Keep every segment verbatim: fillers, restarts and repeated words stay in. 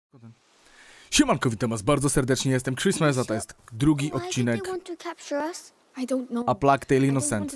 Siemanko, witam was bardzo serdecznie, jestem Christmas, a to jest drugi odcinek A Plague Tale Innocent.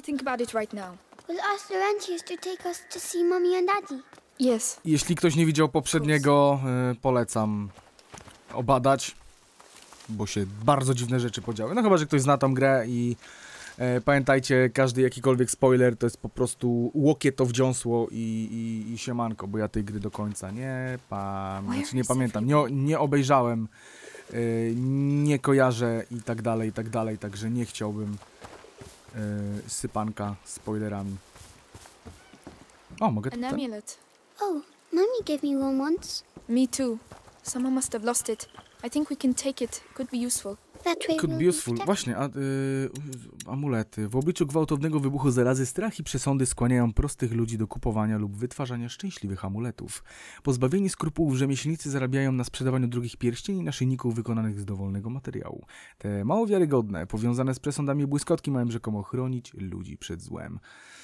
Jeśli ktoś nie widział poprzedniego, y, polecam obadać, bo się bardzo dziwne rzeczy podziały. No chyba, że ktoś zna tą grę i y, pamiętajcie, każdy jakikolwiek spoiler to jest po prostu łokiet w dziąsło i, i, i siemanko, bo ja tej gry do końca nie, pamię znaczy nie pamiętam, nie, nie obejrzałem, y, nie kojarzę i tak dalej, i tak dalej, także nie chciałbym y, sypanka spoilerami. O, mogę An ten? amulet. Oh, Mommy gave me one once. Me too. Someone must have lost it. I think we can take it. Could be useful. That way Could we'll be useful. protect- Właśnie, a, y, amulety. W obliczu gwałtownego wybuchu zarazy strach i przesądy skłaniają prostych ludzi do kupowania lub wytwarzania szczęśliwych amuletów. Pozbawieni skrupułów rzemieślnicy zarabiają na sprzedawaniu drugich pierścieni i naszyjników wykonanych z dowolnego materiału. Te mało wiarygodne, powiązane z przesądami błyskotki mają rzekomo chronić ludzi przed złem.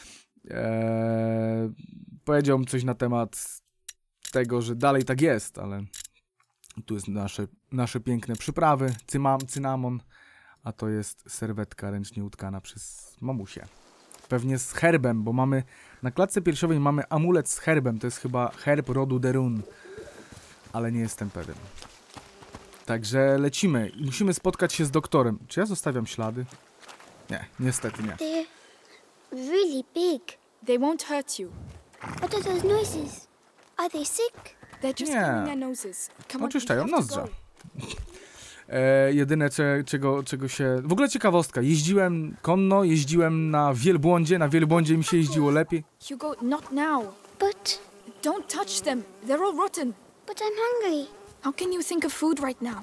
Eee, powiedziałbym coś na temat tego, że dalej tak jest, ale tu jest nasze, nasze piękne przyprawy, cymam, cynamon, a to jest serwetka ręcznie utkana przez mamusię. Pewnie z herbem, bo mamy na klatce piersiowej mamy amulet z herbem, to jest chyba herb rodu Derun, ale nie jestem pewien. Także lecimy i musimy spotkać się z doktorem. Czy ja zostawiam ślady? Nie, niestety nie. They're really big. They won't hurt you. What are those noises? Are they sick? They're just Nie. cleaning their noses. Come on, Oczyszczają we have to nozdrza. go. E, jedyne, cze, czego, czego się... W ogóle ciekawostka. Jeździłem konno, jeździłem na wielbłądzie. Na wielbłądzie mi się jeździło lepiej. Hugo, not now. But, Don't touch them. They're all rotten. but I'm hungry. How can you think of food right now?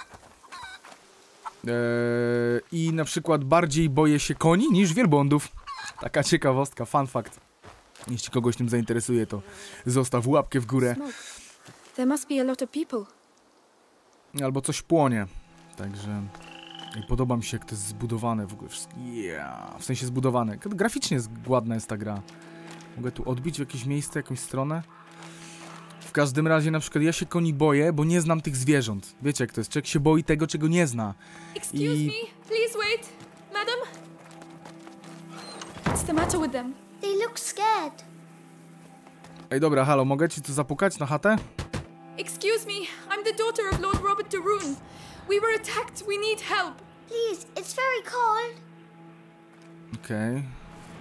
E, I na przykład bardziej boję się koni niż wielbłądów. Taka ciekawostka, fun fact. Jeśli kogoś tym zainteresuje, to zostaw łapkę w górę. Smoke. There must be a lot of people. Albo coś płonie. Także... I podoba mi się, jak to jest zbudowane w ogóle. Wszystko... Yeah. W sensie zbudowane. Graficznie jest ładna jest ta gra. Mogę tu odbić w jakieś miejsce, jakąś stronę? W każdym razie, na przykład, ja się koni boję, bo nie znam tych zwierząt. Wiecie, jak to jest? Człowiek się boi tego, czego nie zna. Excuse I- me. Please wait. Madam? What's the matter with them? They look scared. Ej, dobra, halo, mogę ci tu zapukać na chatę? Excuse me. I'm the daughter of Lord Robert de Rune. We were attacked. We need help. Please, it's very cold. Okej. Okay.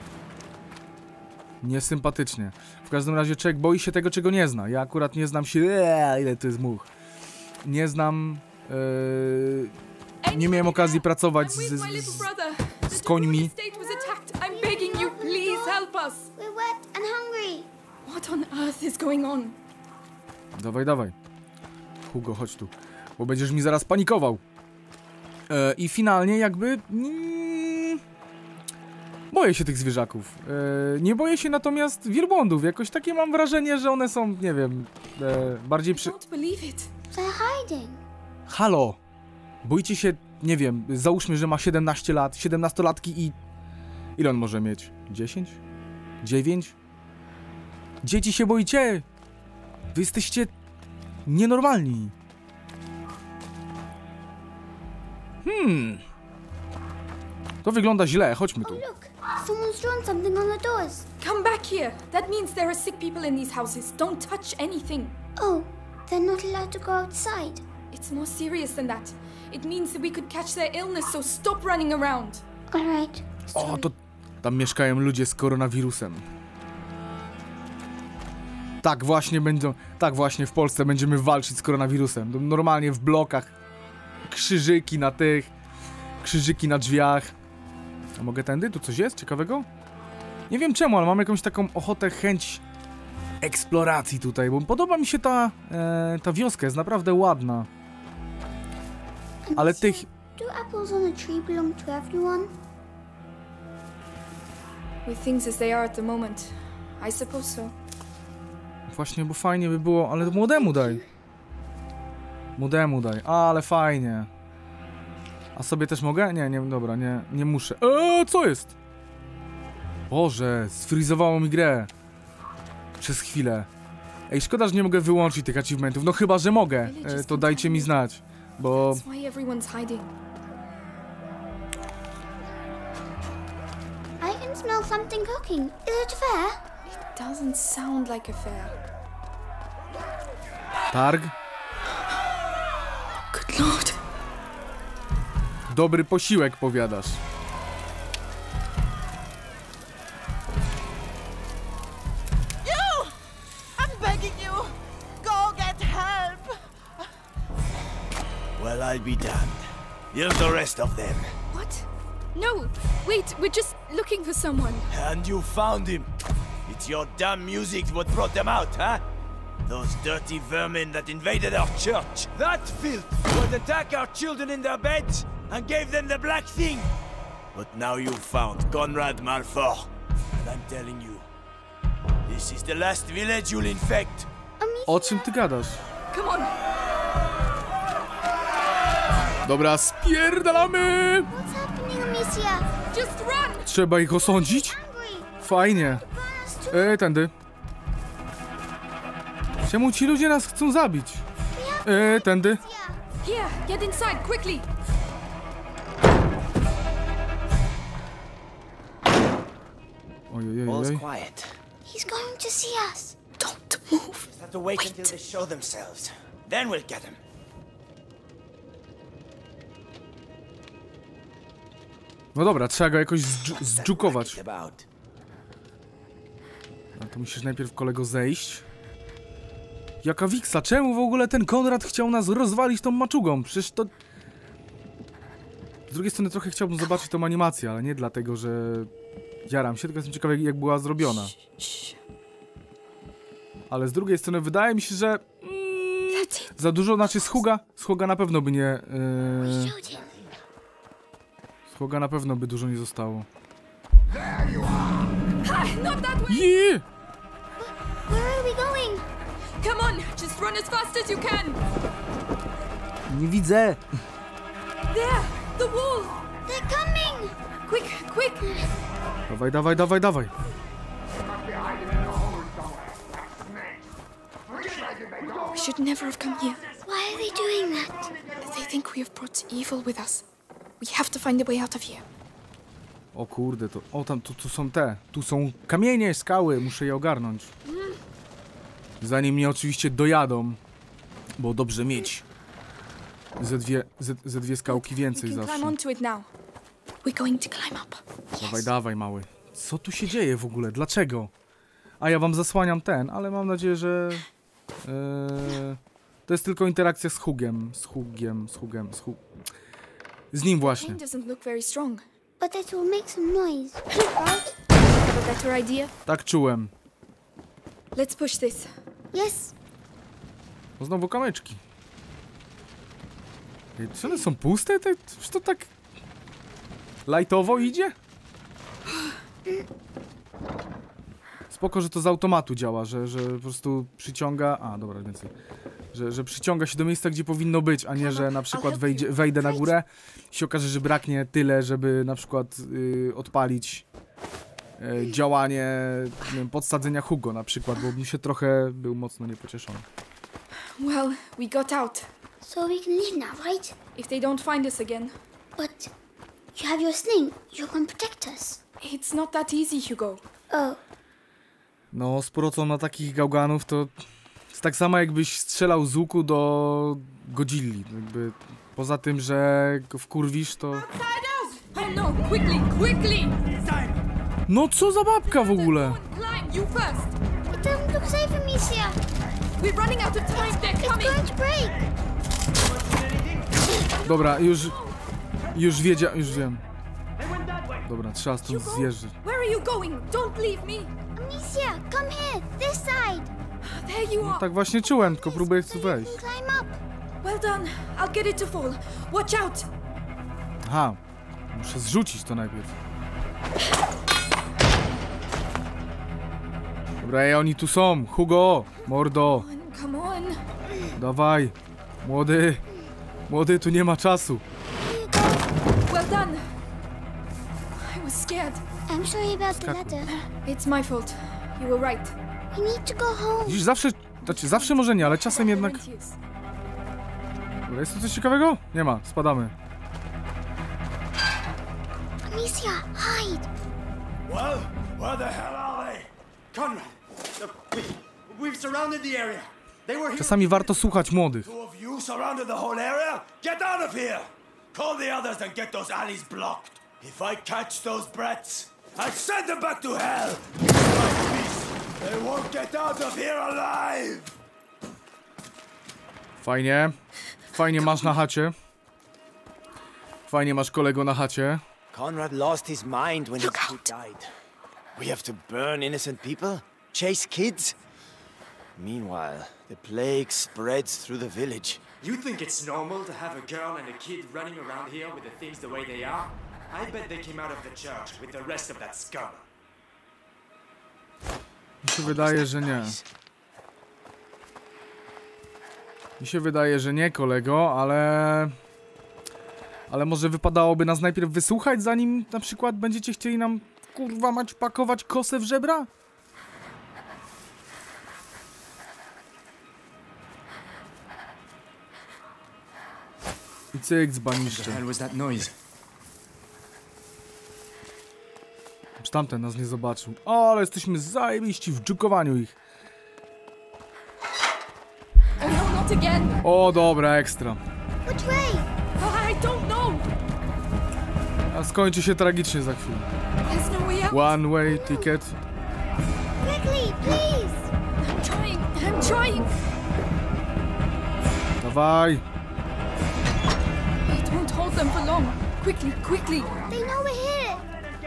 Niesympatycznie. W każdym razie człowiek boi się tego, czego nie zna. Ja akurat nie znam się... Eee, ile to jest much. Nie znam... Yy, nie miałem okazji pracować z, I'm with my z, little z, brother. z The końmi. Derun estate was attacked. I'm begging you, please help us. We're wet and hungry. What on earth is going on? Dawaj, dawaj. Hugo, chodź tu. Bo będziesz mi zaraz panikował. E, I finalnie jakby... Mm, boję się tych zwierzaków. E, nie boję się natomiast wielbłądów. Jakoś takie mam wrażenie, że one są, nie wiem, e, bardziej I przy... don't believe it. They're hiding. Halo! Boicie się, nie wiem, załóżmy, że ma siedemnaście lat, siedemnastolatki i... Ile on może mieć? dziesięć? dziewięć? Dzieci się boicie! Wy jesteście nienormalni. Hmm. To wygląda źle, chodźmy Oh, tu. look. Someone's drawn something on the doors. Come back here. That means there are sick people in these houses. Don't touch anything. Oh, they're not allowed to go outside. It's more serious than that. It means that we could catch their illness, so stop running around. All right. O, to tam mieszkają ludzie z koronawirusem. Tak właśnie będą, tak właśnie w Polsce będziemy walczyć z koronawirusem. Normalnie w blokach. Krzyżyki na tych, krzyżyki na drzwiach. A mogę tędy? Tu coś jest ciekawego? Nie wiem czemu, ale mam jakąś taką ochotę, chęć eksploracji tutaj, bo podoba mi się ta, e, ta wioska, jest naprawdę ładna. Ale tych... Do apples on a tree belong to everyone? With things as they are at the moment, I suppose so. Właśnie, bo fajnie by było, ale młodemu daj. Młodemu daj, ale fajnie. A sobie też mogę? Nie, nie, dobra, nie, nie muszę. Eee, co jest? Boże, sfrizowało mi grę. Przez chwilę. Ej, szkoda, że nie mogę wyłączyć tych achievementów. No chyba, że mogę. E, to dajcie mi znać. Bo... That's why everyone's hiding. I can smell something cooking. Is it fair? It doesn't sound like a fair. Targ? Good lord. Dobry posiłek, powiadasz. You! I'm begging you! Go get help! Well, I'll be damned. Here's the rest of them. What? No, wait, we're just looking for someone. And you found him. It's your damn music what brought them out, huh? Those dirty vermin that invaded our church. That filth would attack our children in their beds and gave them the black thing. But now you've found Conrad Malfour. And I'm telling you, this is the last village you'll infect. O czym ty gadasz? Come on. Dobra, spierdalamy! What's happening, Amicia? Just run. Trzeba ich osądzić? Hungry. Fajnie. Burn us too. E, tędy. Czemu ci ludzie nas chcą zabić? E, tędy. Here, get inside, quickly. Ojej, All's ojej. quiet. He's going to see us. Don't move. Just have to wait, until they show themselves. Then we'll get them. No dobra, trzeba go jakoś zdżu- zdżukować. About. No to musisz najpierw, kolego, zejść. Jaka wiksa, czemu w ogóle ten Konrad chciał nas rozwalić tą maczugą? Przecież to... Z drugiej strony trochę chciałbym zobaczyć tą animację, ale nie dlatego, że... Jaram się, tylko jestem ciekawy, jak była zrobiona. Ale z drugiej strony wydaje mi się, że... Mm, za dużo, znaczy Shuga, Shuga na pewno by nie... Yy, Showed him. Shuga na pewno by dużo nie zostało. Ah, not that way. Jee! Where are we going? Come on, just run as fast as you can. Nie widzę! There, the wall. They're coming. Quick, quick. Dawaj, dawaj, dawaj, dawaj! We should never have come here. Why are they doing that? They think we have brought evil with us. We have to find a way out of here. O kurde, to... O, tam, tu, tu są te. Tu są kamienie, skały, muszę je ogarnąć. Zanim mnie oczywiście dojadą. Bo dobrze mieć. Ze dwie, ze, ze dwie skałki We więcej can climb zawsze. onto it now. We're going to climb up. Dawaj, dawaj, mały. Co tu się dzieje w ogóle? Dlaczego? A ja wam zasłaniam ten, ale mam nadzieję, że... Yy, to jest tylko interakcja z Hugiem. Z Hugiem, z Hugiem, z Hugiem. Z nim właśnie. Pain doesn't look very strong. But it will make some noise. Right? Have a better idea? Tak czułem. Let's push this. Yes. No znowu kamyczki. Ej, czy one są puste? To, czy to tak... Lightowo idzie? Spoko, że to z automatu działa, że, że po prostu przyciąga... A, dobra, więcej. Że, że przyciąga się do miejsca, gdzie powinno być, a nie, że na przykład wejdzie, wejdę na górę i się okaże, że braknie tyle, żeby na przykład y, odpalić y, działanie nie wiem, podsadzenia Hugo na przykład, bo bym się trochę był mocno niepocieszony. Well, we got out. So we can leave now, right? If they don't find us again. But you have your sling. You can protect us. It's not that easy, Hugo. Oh. No, z procą na takich gałganów to jest tak samo, jakbyś strzelał z łuku do Godzilli. Jakby poza tym, że go wkurwisz, to... Oh no, quickly, quickly! No co za babka w ogóle? Go and climb, you first! It doesn't look safe, Amicia. We're running out of time, they're It's coming! going to break. Dobra, już... Już wiedzia... już wiem. Dobra, trzeba stąd zjeżdżać. Where are you going? Don't leave me! Amicia, come here. This side. There you are! Tak właśnie czułem, tylko próbuję tu So you wejść. can climb up. Well done. I'll get it to fall. Watch out! Aha, muszę zrzucić to najpierw. Dobra, ej, oni tu są. Hugo, mordo, Come on. dawaj. Młody, młody, tu nie ma czasu. Well done. I was scared. I'm sorry about the Skakuj. letter. It's my fault. You were right. We need to go home. Widzisz, zawsze, Znaczy, zawsze może nie, ale czasem jednak... Laurentius. Dobra, jest tu coś ciekawego? Nie ma, spadamy. Amicia, hide. Well, where the hell are they? Conrad, look, we, we've surrounded the area. They were here. Czasami warto słuchać młodych. Two of you surrounded the whole area? Get out of here! Call the others and get those alleys blocked. If I catch those brats, I'll send them back to hell! My beast, they won't get out of here alive! Fajnie. Fajnie masz na chacie. Fajnie masz kolego na chacie. Conrad lost his mind when his kid died. We have to burn innocent people? Chase kids? Meanwhile, the plague spreads through the village. You think it's normal to have a girl and a kid running around here with the things the way they are? I bet they came out of the church with the rest of that scum. Mi się wydaje, że nie. Mi się wydaje, że nie, kolego, ale... Ale może wypadałoby nas najpierw wysłuchać, zanim na przykład będziecie chcieli nam, kurwa mać, pakować kosę w żebra? I cyk, dzbaniszcze. was that noise? Czy tamten nas nie zobaczył? O, ale jesteśmy zajebiści w dżukowaniu ich. Oh no, not again! O, dobra, ekstra. Which way? Oh, I don't know! A skończy się tragicznie za chwilę. There's no way out! One way ticket. Quickly, please. I'm trying, I'm trying! Dawaj. It won't hold them for long. Quickly, quickly! They know we're here.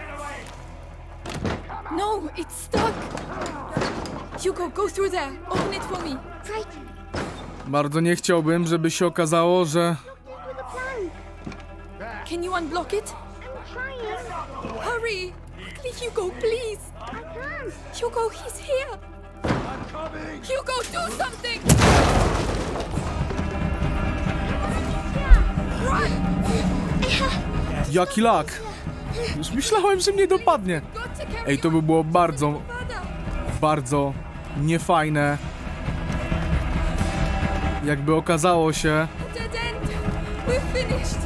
No, it's stuck! Hugo, go through there. Open it for me. Right. Bardzo nie chciałbym, żeby się okazało, że... With a plan. Can you unblock it? I'm trying. Hurry! Quickly, Hugo, please! I can't. Hugo, he's here! Hugo, do something! Run! Jaki lak. Już myślałem, że mnie dopadnie. Got to carry Ej, to by było bardzo, father. bardzo niefajne. Jakby okazało się... Dead end. We're finished.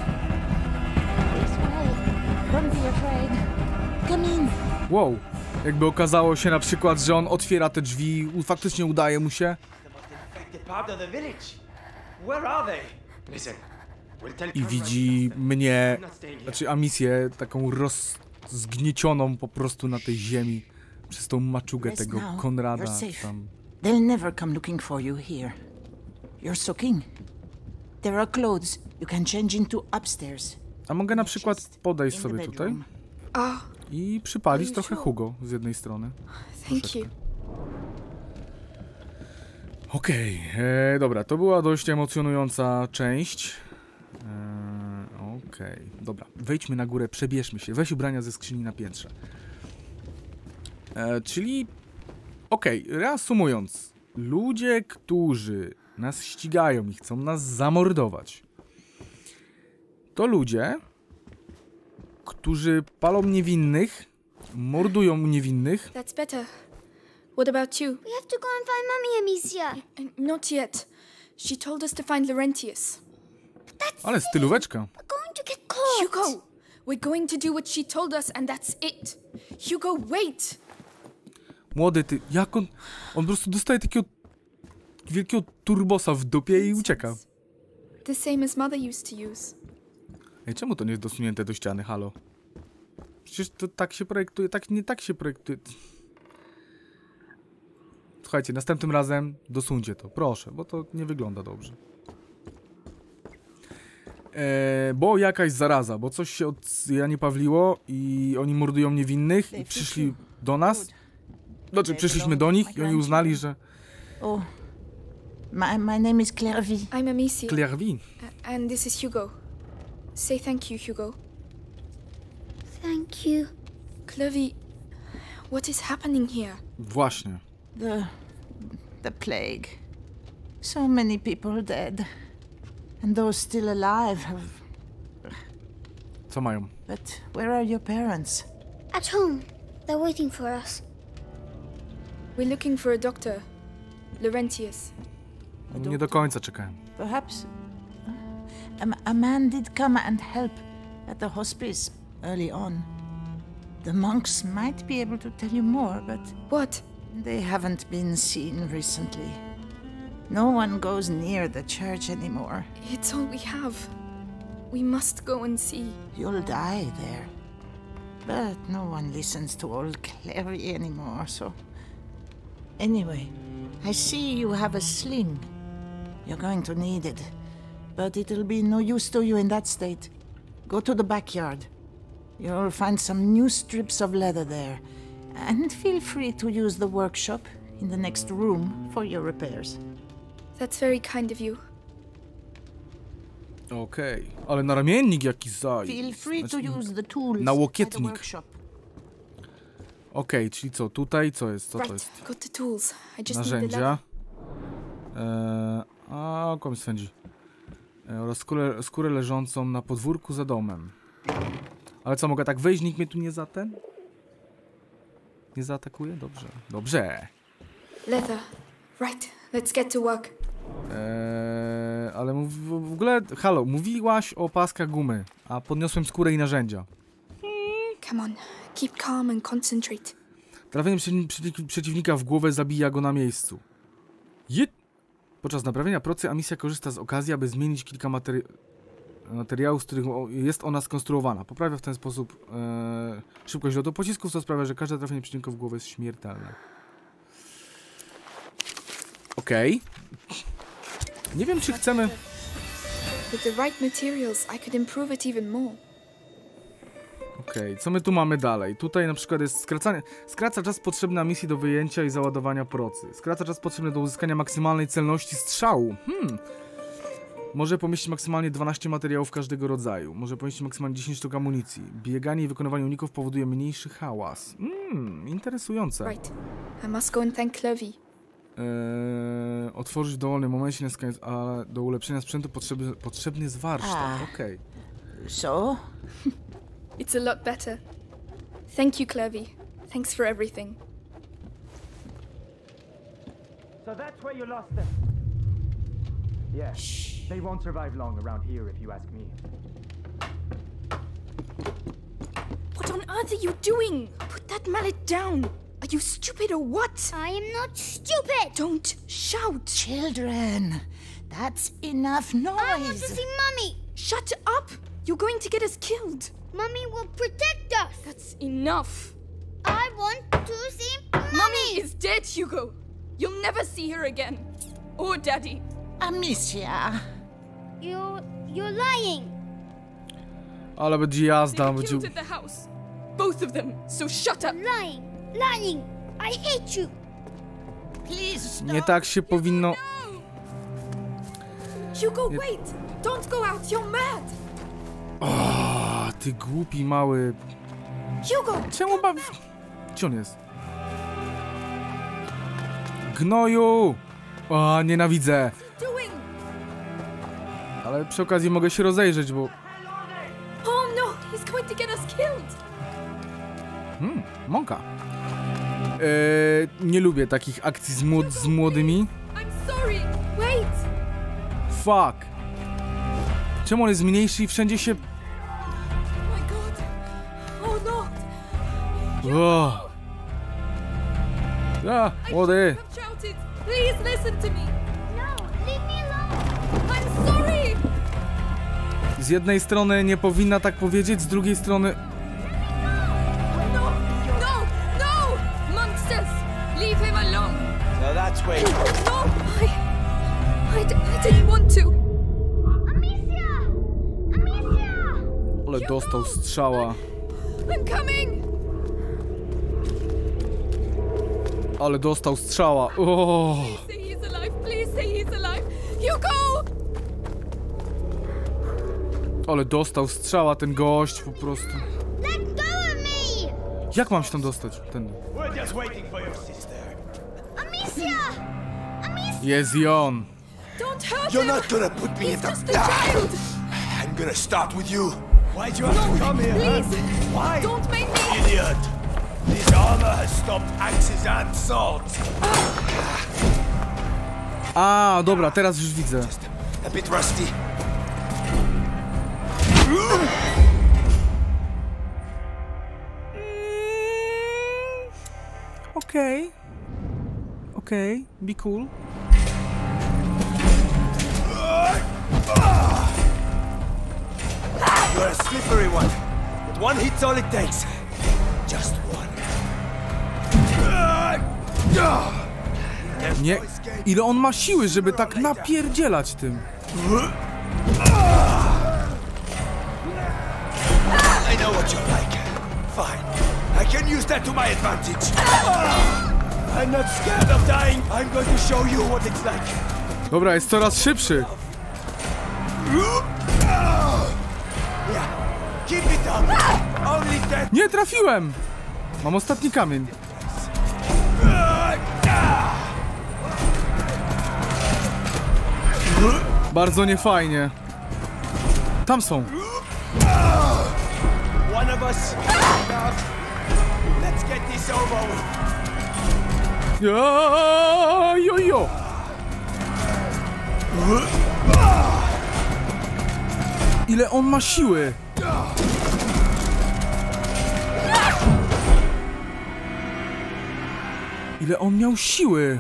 Don't be afraid. Come in. Wow. Jakby okazało się na przykład, że on otwiera te drzwi, u- faktycznie udaje mu się The part of the village. Where are they? Listen, we'll tell i Conrad widzi mnie, I'm not staying here. znaczy Amisję, taką rozgniecioną po prostu na tej ziemi przez tą maczugę Rest tego now. Konrada. You're Czy safe. tam. They'll never come looking for you here. You're soaking. There are clothes you can change into upstairs. A mogę na przykład Chest podejść in sobie the tutaj bedroom. Ah, i przypalić Are you trochę sure? Hugo z jednej strony. thank you. Okej, e, dobra, to była dość emocjonująca część. E, Okej, dobra, wejdźmy na górę, przebierzmy się, weź ubrania ze skrzyni na piętrze. E, czyli, okej, reasumując, ludzie, którzy nas ścigają i chcą nas zamordować, to ludzie, którzy palą niewinnych, mordują niewinnych. That's better. What about you? We have to go and find Mummy, Amicia. Uh, Not yet. She told us to find Laurentius. Ale stylóweczka. We're going to get caught. Hugo, we're going to do what she told us and that's it. Hugo, wait! Młody ty, jak on... On po prostu dostaje takiego wielkiego turbosa w dupie i ucieka. The same as mother used to use. Ej, czemu to nie jest dosunięte do ściany, halo? Przecież to tak się projektuje, tak nie tak się projektuje. Słuchajcie, następnym razem dosuńcie to, proszę, bo to nie wygląda dobrze. Eee, bo jakaś zaraza, bo coś się od Janie Pawliło i oni mordują niewinnych i przyszli do nas. Znaczy, przyszliśmy do nich i oni uznali, że... Oh, my, my name is Clairvy. I'm Amicia. Clairvy. Uh, and this is Hugo. Say thank you, Hugo. Thank you. Clovey, what is happening here? Właśnie. The, the plague. So many people dead. And those still alive have... Co mają? But where are your parents? At home. They're waiting for us. We're looking for a doctor. Laurentius. Nie do końca czekałem. Perhaps a, a man did come and help at the hospice early on. The monks might be able to tell you more, but What? they haven't been seen recently. No one goes near the church anymore. It's all we have. We must go and see. You'll die there. But no one listens to old Clary anymore, so... Anyway, I see you have a sling. You're going to need it. But it'll be no use to you in that state. Go to the backyard. You'll find some new strips of leather there. And feel free to use the workshop in the next room for your repairs. That's very kind of you. Okej, ale na ramiennik jaki zaj. Feel free to Znaczy, use the tools na at the łokietnik. workshop. Okej, czyli co, tutaj co jest? Co to Right, jest? got the tools. I just need the leather. Narzędzia. Eee, a, komuś swędzi. Eee, oraz skórę, skórę leżącą na podwórku za domem. Ale co, mogę tak wejść? Nikt mnie tu nie za ten? Nie zaatakuje? Dobrze. Dobrze. Leather. Right, let's get to work. Eee, ale mów, w ogóle, halo, mówiłaś o paskach gumy, a podniosłem skórę i narzędzia. Come on, keep calm and concentrate. Trafienie przeciw, przeciw, przeciwnika w głowę zabija go na miejscu. Jit! Podczas naprawienia procy Amicia korzysta z okazji, aby zmienić kilka materi materiałów, z których jest ona skonstruowana. Poprawia w ten sposób e, szybkość lotu pocisków, co sprawia, że każde trafienie przeciwnika w głowę jest śmiertelne. Okej. Okay. Nie wiem, czy chcemy... With the right materials, I could improve it even more. Okej, okay. Co my tu mamy dalej? Tutaj na przykład jest skracanie... Skraca czas potrzebny na misji do wyjęcia i załadowania procy. Skraca czas potrzebny do uzyskania maksymalnej celności strzału. Hmm. Może pomieścić maksymalnie dwanaście materiałów każdego rodzaju. Może pomieścić maksymalnie dziesięć sztuk amunicji. Bieganie i wykonywanie uników powoduje mniejszy hałas. Hmm, interesujące. Right. I must go and thank Clovey. Eee, otworzyć w dowolnym momencie, ale do ulepszenia sprzętu potrzebny, potrzebny jest warsztat. Okej. Okay. So? It's a lot better. Thank you, Clovey. Thanks for everything. So that's where you lost them. Yeah. Shh. They won't survive long around here, if you ask me. What on earth are you doing? Put that mallet down. Are you stupid or what? I am not stupid. Don't shout. Children, that's enough noise. I want to see Mummy. Shut up. You're going to get us killed. Mummy will protect us. That's enough. I want to see Mummy. Mummy is dead, Hugo. You'll never see her again. Or Daddy. Amicia. You, you're lying. Ale będzie They jazda, were będzie... killed at the house. Both of them. So shut up. Lying, lying. I hate you. Please stop. Nie tak się powinno... Hugo, wait. Don't go out. You're mad. O, ty głupi mały... Hugo. Czemu bawi... Gdzie on jest? Gnoju! O, nienawidzę. Doing? Ale przy okazji mogę się rozejrzeć, bo... Oh no, he's going to get us killed. Hmm, mąka. Eee, nie lubię takich akcji z, młod z młodymi. I'm sorry. Wait. Fuck. Czemu on jest mniejszy i wszędzie się... Oh my god. Oh no. O. A, młody. I've shouted. Please listen to me. No, leave me alone. I'm sorry. Z jednej strony nie powinna tak powiedzieć, z drugiej strony... No, no, no. Monk says, leave him alone. So that's where you... No, I, I, d I didn't want to. Amicia! Amicia! Ale dostał strzała. I'm coming. Ale dostał strzała. O. Say he's alive. Please say he's alive. Hugo! Ale dostał strzała ten gość po prostu. Let go of me! Jak mam się tam dostać? Ten... We're just waiting for your sister. Amicia! Amicia! Jest i on. Don't hurt You're him. not gonna put me in He's the just a back. child. I'm gonna start with you. Why'd you have to come here, Please, huh? Why? don't make me. Idiot! This armor has stopped axes and swords. A, dobra, teraz już widzę. A bit rusty. Okej. Okej, be cool. You're a slippery one. But one hit's all it takes. Just one. Nie, ile on ma siły, żeby tak napierdzielać tym. I know what you're like. Fine. I can use that to my advantage. I'm not scared of dying. I'm going to show you what it's like. Dobra, jest coraz szybszy. Yeah. Keep it up. Only that. Nie trafiłem! Mam ostatni kamień. Bardzo niefajnie. Tam są. One of us. Let's get this over with. Ja, jo, jo. Ile on ma siły? Ile on miał siły?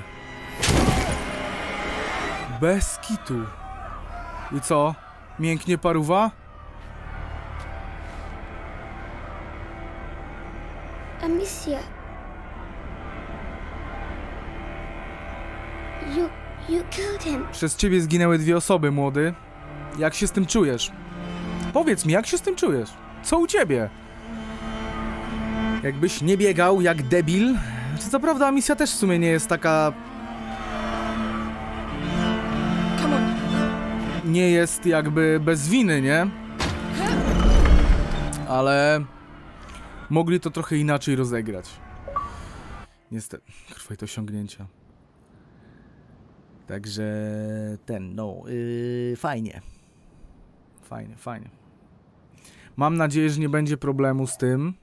Bez kitu. I co? Mięknie paruwa? Amicia. You, you killed him. Przez ciebie zginęły dwie osoby, młody. Jak się z tym czujesz? Powiedz mi, jak się z tym czujesz? Co u ciebie? Jakbyś nie biegał jak debil. Co prawda misja też w sumie nie jest taka... Come on. Nie jest jakby bez winy, nie? Ale... Mogli to trochę inaczej rozegrać. Niestety. Kurwa, to osiągnięcia. Także... Ten, no... Yy, fajnie. Fajnie, fajnie. Mam nadzieję, że nie będzie problemu z tym,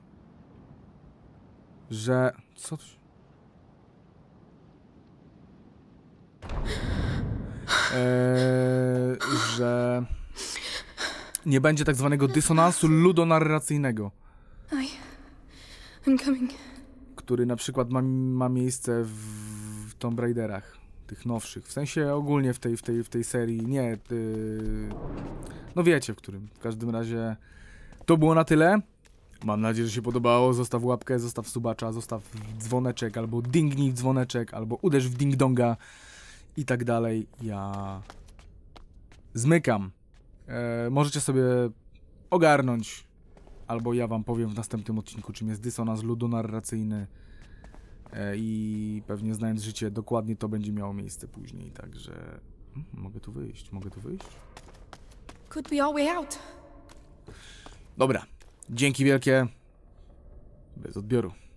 że... Co to się... Eee, że... Nie będzie tak zwanego dysonansu ludonarracyjnego. I... I'm coming. Który na przykład ma, ma miejsce w, w Tomb Raiderach. Tych nowszych. W sensie ogólnie w tej, w tej, w tej serii. Nie... Ty... No wiecie, w którym. W każdym razie... To było na tyle. Mam nadzieję, że się podobało. Zostaw łapkę, zostaw subacza, zostaw dzwoneczek, albo dingnij w dzwoneczek, albo uderz w ding-donga i tak dalej. Ja zmykam. E, możecie sobie ogarnąć, albo ja wam powiem w następnym odcinku, czym jest dysonans ludonarracyjny e, i pewnie znając życie dokładnie to będzie miało miejsce później, także hmm, mogę tu wyjść, mogę tu wyjść? Could be our way out. Dobra, dzięki wielkie, bez odbioru.